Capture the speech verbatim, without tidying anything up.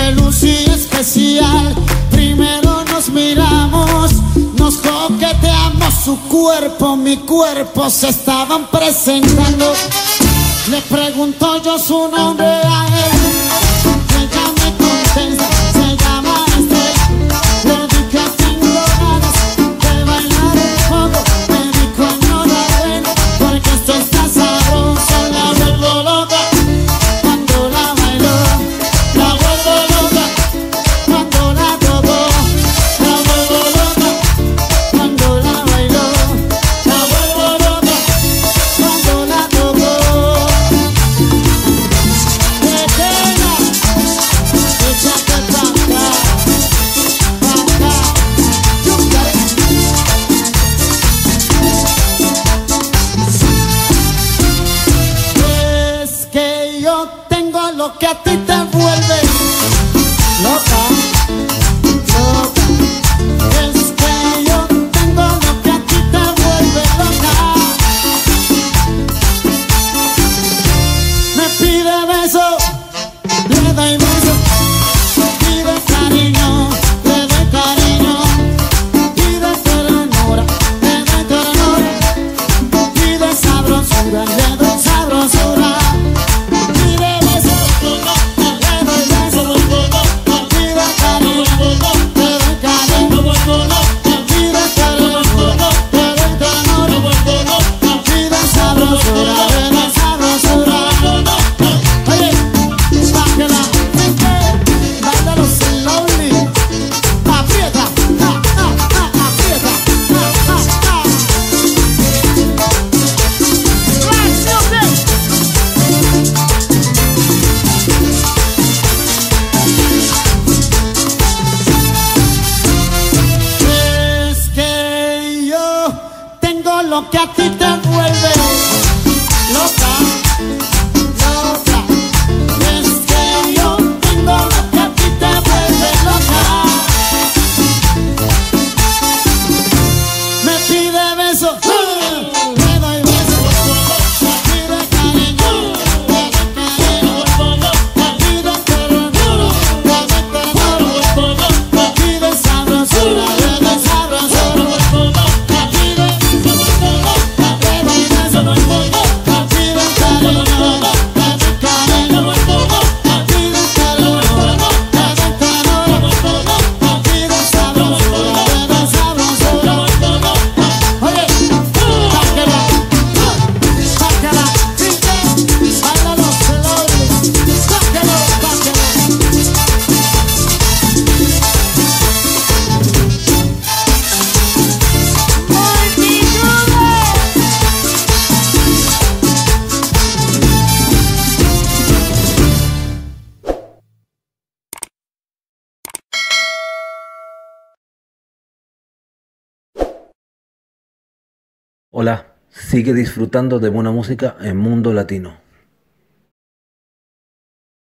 de luz y especial. Primero nos miramos, nos coqueteamos, su cuerpo, mi cuerpo se estaban presentando. Le pregunto yo su nombre a él, ella me contesta, se llama Esther. Le dije tengo ganas de bailar un poco, me dijo enhorabuena, porque esto está sabroso. La vuelvo loca cuando la bailo, la vuelvo loca cuando la toco, la vuelvo loca cuando la bailo, la vuelvo loca cuando la toco. Pequeña, échate pa' acá, pa' acá, yúngale. Es que yo tengo lo que a ti te vuelve loca, loca. Es que yo tengo lo que a ti te vuelve loca. Me pide beso, le doy beso. Pide cariño, le doy cariño. Pide ternura, le doy ternura. Pide sabrosura, le doy sabrosura. Pide beso, le doy beso. Pide cariño, le doy cariño. Pide ternura, le doy ternura. Pide sabrosura, le doy sabrosura. Oye, pa' que la gente baila los slowly. Aprieta, ah, ah, ah, aprieta, ah, ah, ah. Es que yo tengo lo que a ti te vuelve loca, loca. Es que yo tengo lo que a ti te vuelve loca. Me pide beso, le doy beso. Pide cariño, le doy cariño. Pide ternura, le doy ternura. Pide sabrosura, le doy sabrosura. Pide, le doy beso. Pide cariño, le doy cariño. Pide ternura, le doy ternura. Pide sabrosura, le doy sabrosura. Oye, sáquela, sáquela, chica, baila los slowly. Sáquelo, sáquelo. Hola, sigue disfrutando de buena música en Mundo Latino.